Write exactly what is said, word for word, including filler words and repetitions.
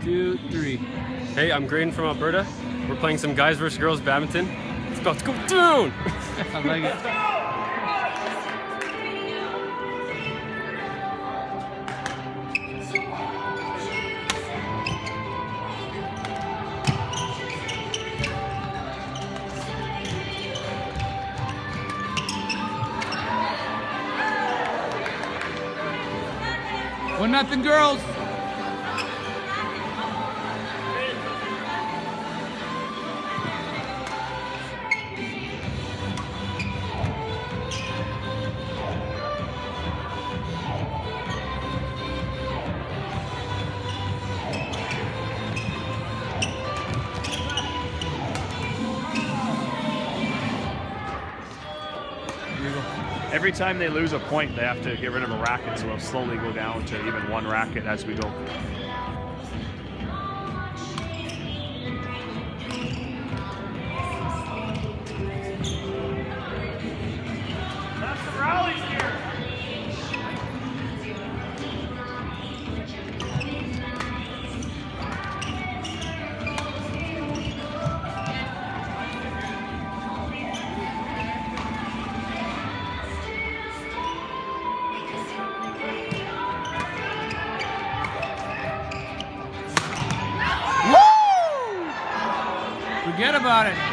two, three. Hey, I'm Graydon from Alberta. We're playing some guys versus girls badminton. It's about to go down! I like it. One nothing girls. Every time they lose a point, they have to get rid of a racket, so we'll slowly go down to even one racket as we go. That's some rallies here. Forget about it.